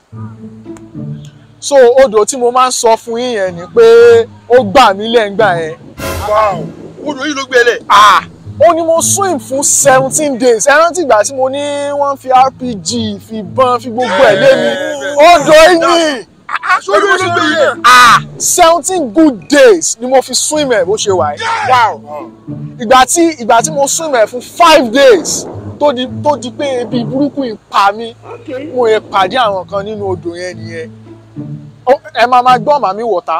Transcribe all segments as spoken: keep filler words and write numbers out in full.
so odò tí mo máa ń sọ fún yín yẹn ni pé ó gbà mí lẹ́ngbà yẹn. wow odò yìí ló gbé lẹ̀. ah ó ní mo swim fún seventeen days ẹ rántí ìgbà tí mo ní wọ́n fi R P G fi bán fi gbogbo ẹ̀ lé mi odò yìí ni odò ló gbé yìí. ah seventeen good days ni mo fi swim ẹ̀ bó ṣe wà yìí. wow ìgbà tí ìgbà tí mo swim ẹ̀ fún five days tó di tó di pé ebi burúkú yìí pa mí mo yẹ pàdé àwọn kan nínú odò yẹn nìyẹn ẹ máa máa gbọ́ màmí wọ̀tá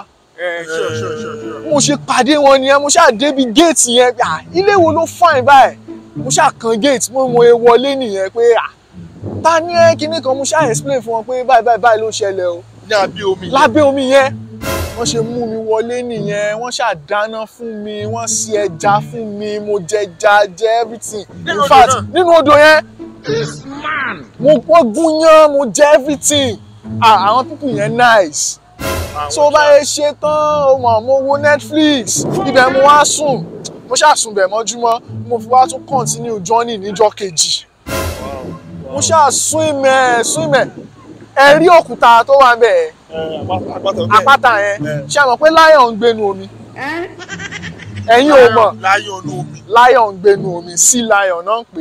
mo ṣe pàdé wọn nìyẹn mo ṣáà débi géètì yẹn ilé wo ló fine báyìí mo ṣáà kan géètì mo mo wọlé nìyẹn pé ta ni ẹ kíní kan mo ṣáà explain fún wọn pé báyìí báyìí báyìí ló ṣẹlẹ̀ o lábẹ́ omi lábẹ́ omi yẹn wọ́n ṣe mú mi wọlé nìyẹn wọ́n ṣáà dáná fún mi wọ́n ṣe ẹja fún mi mo jẹ ẹja jẹ everything in fact nínú odò yẹn mo wọ́n gúnyán mo jẹ everything àwọn people yẹn nice so bá yẹ ṣe tán o mọ̀ mo wo Netflix ibẹ̀ mo wá sùn mo ṣáà sùn bẹ̀ mọ́júmọ́ mo fi wá tún continue journey níjọ́ kejì mo ṣáà swim ẹ̀ swim ẹ̀ ẹ rí òkúta tó wà bẹ́ẹ̀ àpáta yẹn ṣé àmọ̀ pé lion ń gbénu omi ẹ̀yin ò mọ̀ lion ń gbénu omi sea lion náà ń pè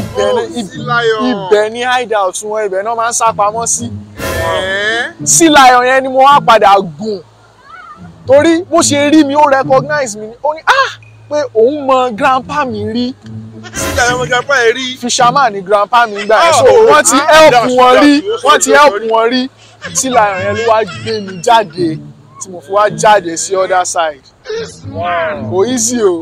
ibẹ̀ ní hideout wọn ibẹ̀ náà máa ń sá pamọ́ sí sea lion yẹn ni mo wá padà gùn torí bó ṣe rí mi ó recognize mi ó ní ah pé òun mọ grandpa mi rí sea lion mọ grandpa ẹ rí fisherman ni grandpa mi gbà yẹn so wọ́n ti help wọn rí wọ́n ti help wọn rí sea lion yẹn ló wá gbé mi jáde tí mo fi wá jáde sí other side kò easy o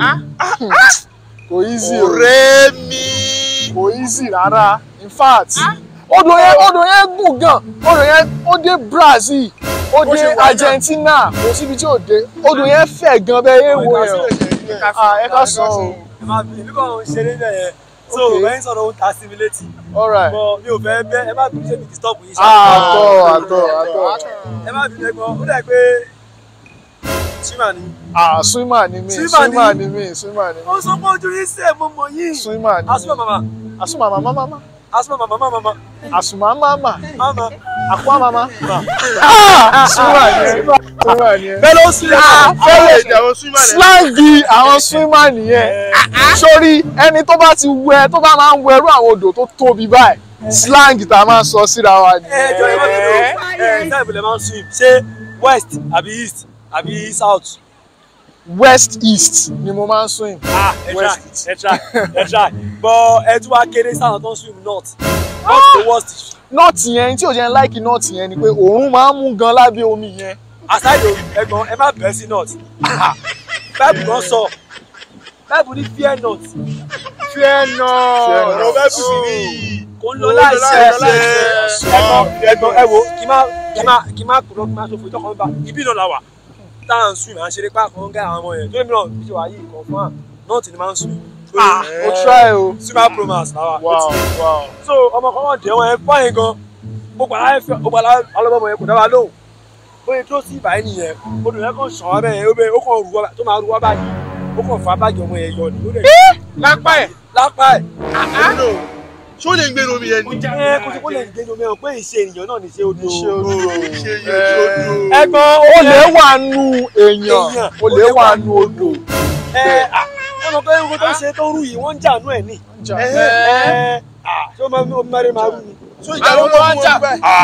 kò easy o ọ̀rẹ́ mi kò easy rárá in fact odò yẹn odò yẹn gùn gan odò yẹn ó dé Brazil ó dé Argentina kò síbi tí ò dé odò yẹn fẹ̀ gan bẹ́ẹ̀ yẹn wo yẹn o ẹ ká sọ o. ẹ máa bí ìlú kan ṣeré náà yẹn so bẹ́ẹ̀ sọ̀rọ̀ ó ta sí mi létí. alright bọ mi ò fẹ́ bẹ́ ẹ má bí ṣe mi disturb yìí ṣáà. àtọ àtọ àtọ. ẹ má bí lẹ́gbọ́n ó dà pé swimmer ni. ah swimmer ni mi swimmer ni mi swimmer ni mi. ó sọ pé ojú yín sè mo mọ yín. swimmer ni mi asuma mama. asuma mama mama. asuma mama mama mama. asuma mama. mama. akwa mama. ah swimmer ni ẹ swimmer ni ẹ. fellow swimmer. fellow slangi àwọn swimmer nìyẹn. sórí ẹni tó bá ti wẹ tó bá máa ń wẹrú àwọn odò tó tóbi báyìí slang tá a máa ń sọ síra wa ni. ẹ jọ ìwọ nínú ẹ táì bìlẹ̀ máa ń swim ṣé west àbí east àbí south. west east ni mo máa ń swim. ah ẹ try ẹ try ẹ try but ẹ tún wá kéré sáwọn tó ń swim north north the worst. north yẹn tí ò jẹ́ láìkì north yẹn ni pé òórùn máa ń mú gan lábẹ́ omi yẹn. aside ẹ̀gbọ́n ẹ má bẹ̀rẹ̀ sí north báàbù kan sọ báàbù ní fear not. fear not ọ̀rọ̀ báàbù sì ní kò ń lọ láìsí ẹ̀gbọ́n ẹ̀gbọ́n ẹ wo kí má kí má kí má kúrò kí má ṣòfò ìjọkàn bá ibi náà la wà tá à ń swim à ń ṣeré pa kan gá àwọn ọmọ yẹn tó èmi náà fi ṣe wà yìí kan fún wa north ni máa ń swim. ah o try o. swimmer promise la wa. wow wow. so ọmọ kan wọ́n jẹ́ wọn ẹ fáyín gan ó gbàlá ẹ fẹ́ ó gbàlá alọ́bọ̀mọ̀ yẹn kò dábàá lóhùn bóyá tó sì báyìí nìyẹn odò yẹn kàn sàn wá bẹ́ẹ̀ ó kàn rú wá tó máa rú wá báyìí ó kàn fa báàgì ọmọ yẹn yọ ni. lápá ẹ̀ lápá ẹ̀. ṣé ó lè gbé omi yẹn ni. ẹ kò sí kó lè gbé omi yẹn pé ìṣe ènìyàn náà ní ṣe odò. ìṣe odò ṣe odò. ẹ̀gbọ́n olè wà nù èèyàn olè wà nù odò. ẹ ẹ mọ̀ pé irun tó ń ṣe tó rú yìí wọ́n ń jà nú ẹ̀ ní. ẹ ẹ ṣé o máa ń mẹ́rin máa rú ni. so ìjà ló máa ń jà.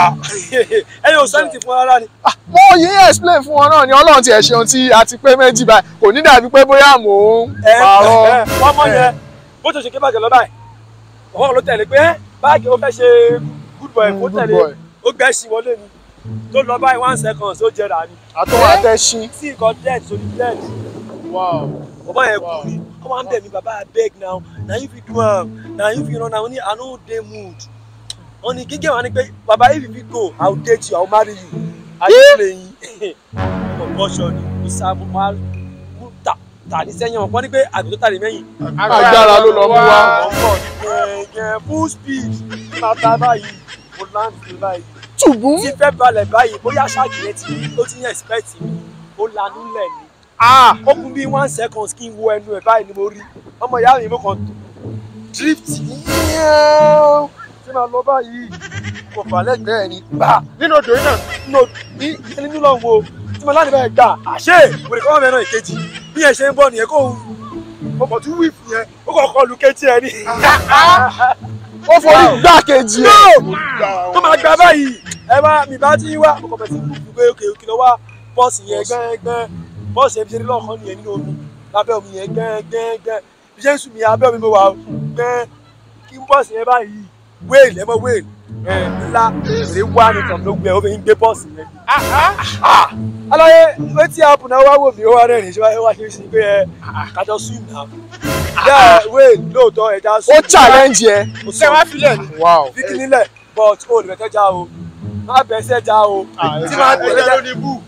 ẹ yóò sẹ́ni ti fún ara ni. mo yí explain fún wọn náà ni ọlọ́run ti ẹ̀ ṣeun tí a ti pé méjì báyìí kò ní dàbí pé bóyá mò ń pààrọ̀. wọ́n mọ̀ yẹn bó tó ṣe ké bàjẹ́ lọ báyìí ọ̀hún ló tẹ̀lé pé báàgì ó fẹ́ ṣe good boy kó tẹ̀lé ó gbẹ́ sí wọlé ni tó lọ báyìí one second ó jẹrà ni. àtọ́wọ́ àtẹ́sí. sí nǹkan dead so ní dead. bàbá yẹn kú ni wọ́n máa ń bẹ̀ mí bàbá abeg now na you fit do am na you fit run am ní I no dey mood. wọ́n ní gígé wọn ni pé bàbá if you fit go I will date you I will marry you. ayé lẹ́yìn ọ̀gọ́sọ̀ ni ìsàmù máa mú ta tà ní sẹ́yìn ọ̀pọ̀ ní pé àgbẹ̀ tó tàrí mẹ́yìn. agbára ló lọ mú wá. ẹ̀ẹ́dẹ̀ full speed máa ta báyìí mo land ní báyìí. tùbú. tí fẹ́ balẹ̀ báyìí bóyá ṣáàkì rẹ ti ó ti yẹn expect mi ó lanú lẹ̀ ni. ó kún bí one second kí n wo ẹnu ẹ̀ báyìí ni mo rí ọmọ ìyá mi mo kàn drift tí máa lọ báyìí mo fà lẹ́gbẹ̀ẹ́ ni gbà nínú odò yìí náà. nínú ní nínú lọ́wọ́ wo tí mo láti bẹ́ẹ̀ gbà àṣẹ òde kọ́ mẹ́rin ìkejì bí yẹn ṣe ń bọ̀ nìyẹn kó o kò tún wí fún yẹn ó kò kọ́ lu kejì ẹ ní. ó forí gbá kejì ẹ. tó máa gbà báyìí ẹ bá mi bá ti wá mo kọ̀ bẹ̀ sí kúkú pé òkè òkè lọ wá bọ́ọ̀sì yẹn gbẹ́ngbẹ́ng bọ́ọ̀sì yẹn fi ṣe lọ́ọ̀kan nìyẹn nínú omi lábẹ́ omi yẹn gbẹ́ngbẹ́ng bí ṣe ń sùn mí abẹ́ omi mo wà gbẹ́ng kí bọ́ọ̀sì yẹn báyìí wéèlì ẹ mọ wéèlì ńlá ṣe wá ní from nowhere ó fi ń gbé bọ́ọ̀sì yẹn. aláyé wetin happen náà wá wò mí ó wá rẹ́rìn ṣé wá ṣe é sí pé ẹ kájọ swim náà yà wéèlì lóòótọ́ ẹja swim. ó challenge ẹ. ṣé wàá filẹ̀ ni. wow. fi kíní lẹ̀ but ó lè fẹ́ já o má bẹ̀ ṣẹ́ já o. tí máa tẹ̀lé ẹja ló ní bú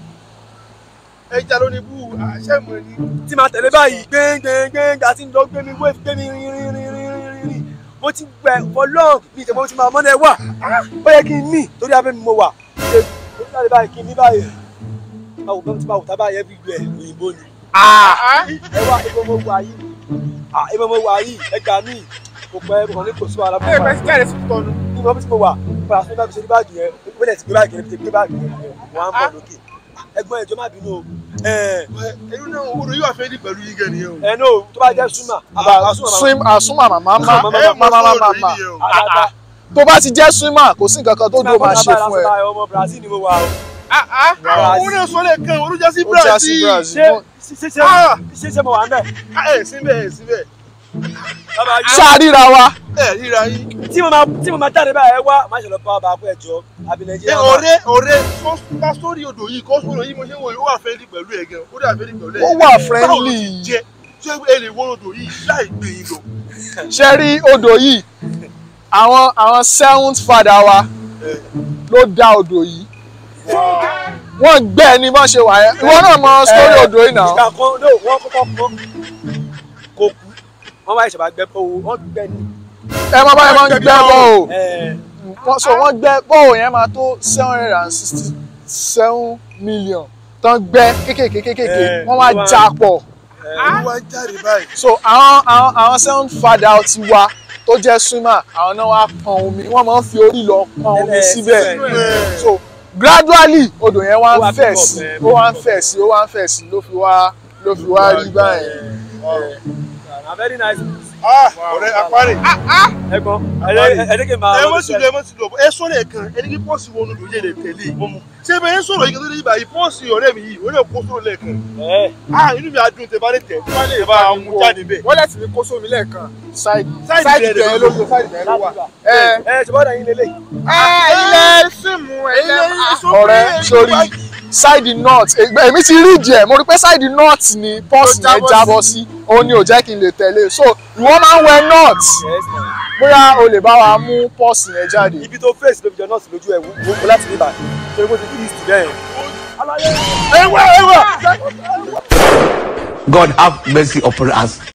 ẹja ló ní bú àṣẹ mọ̀ ni. tí máa tẹ̀lé báyìí gbẹ́ngbẹ́ngbẹ́ng àti ń lọ gbé mi wéèfì gbé mi rìnrìnrìnrìn mo ti gbẹ for long bí ìjọba ti máa mọ́nà ẹ wà ó yẹ kí n mí torí abẹ́ mi mo wà ṣe mo ní láti báyìí kí n ní báyìí báwo bá mi ti máa wò tá báyìí every day òyìnbó ni. ẹ wá ibo mo wà yìí ibo mo wà yìí ẹ gbà mí kò pẹ́ mo kàn ní kò sí wàhálà. ẹ bẹ síkẹ́ rẹ sí tọ́nu. ní ìmọ̀ bí mo wà padà sí báyìí ṣe ní báàgì yẹn ó bẹ̀rẹ̀ sí gbé báàgì yẹn gbé báàgì yẹn wọ́n á ń bọ̀ lókè ẹ̀gbọ́n ẹjọ́ má bínú o. ẹnu náà odò yóò fẹ́ di pẹ̀lú yín gẹ̀ nìyẹn o. ẹ no tó bá jẹ́ súnmà. swim asuma mama ma mama mama tó bá ti jẹ́ swimmer kò sí nǹkan kan tó dúró máa ṣe fún ẹ. ọmọ Brazil ni mo wà o. òun náà sọ lè kan olùjá sí Brazil. ṣé ṣé ṣé ṣé mo wà ń bẹ̀. ẹ síbẹ̀ ẹ síbẹ̀. ṣáàríra wa. ẹ ríra yín. tí mo máa tí mo máa jáde báyìí ẹ wá má ṣe lọ bá ọba àpò ẹjọ́ àbí Nàìjíríà. ẹ ọ̀rẹ́ ọ̀rẹ́ ká sórí odò yìí kó sórí yìí mo ṣe ń wọ yìí ó wà fẹ́ẹ́lì pẹ̀lú ẹ̀ gan ó dà fẹ́ẹ́lì pẹ̀lú ẹ̀. ó wà friendly. jẹ ṣé ẹ lè wọ odò yìí láì gbé yín lọ. ṣe rí odò yìí àwọn àwọn seventh father wa ló dá odò yìí wọ́n gbẹ́ ni bọ́n ṣe wà yẹn ìwọ náà mọ sórí odò yìí náà. ìgbà kan no wọ́n kọ́kọ́ pọ́n kò kú wọ́n máa ṣẹ̀bà gbẹ́ bọ́ o wọ́n gbẹ́ ni. ẹ máa báyìí wọ́n gbẹ́ bọ́ o wọ́n so wọ́n gbẹ́ bọ́ o yẹn máa tó seven hundred and sixty seven million tán gbẹ́ kékèké kékèké wọ́n wá já pọ̀. wọ́n wá jáde báyìí. so àwọn àwọn àwọn seventh father ti wá tó jẹ́ swimmer àwọn náà wá pọn omi wọ́n máa ń fi orí lọ pọn omi síbẹ̀ so gradually odò yẹn wá ń fẹ̀ sí ó wá ń fẹ̀ sí ó wá ń fẹ̀ sí ló fi wá ló fi wá rí báyìí. na very nice. ah ọ̀rẹ́ apari. ẹ̀gbọ́n ẹdẹkẹ máa. ẹ mọ̀ sí lọ ẹ mọ̀ sí lọ ẹ sọ̀rọ̀ ẹ̀ kan ẹni kí pọ́ọ̀sì wọnú ló yẹ lè tẹ̀lé ṣé bẹ́ẹ̀ ń sọ̀rọ̀ yìí kí ló dé yìí báyìí pọ́ọ̀sì ọ̀rẹ́ mi yìí ó lè kó sórí lẹ́ẹ̀kan. ah inú mi á dùn tẹ bá lè tẹ̀ tẹ bá lè bá a mú jáde bẹ́ẹ̀. wọ́n lẹ́tì mi kó sómi lẹ́ẹ̀kan sáìdì sáìdì bẹ̀rẹ̀ ló ló sáìdì bẹ̀rẹ̀ ló wà. ẹ ẹ ṣùgbọ́n ẹ̀yin lélẹ̀. ẹ ilé símù ilé ọ̀rẹ́ sórí side north èmi ti rí ìdí ẹ̀ mo rí pé side north ni pọ́ọ̀sì yẹn jábọ́ sí òun ni ò jẹ́ kí n lè tẹ̀lé so ìwọ máa ń wẹ north bóyá o lè bá wa mú pọ́ọ̀sì yẹn jáde. ibi tó fèsì ló fi jọ north lójú ẹ̀ wò láti rí báyìí ṣé kó ti fi east bẹ́ẹ̀. ẹ wá ẹ wá. God have mercy upon us.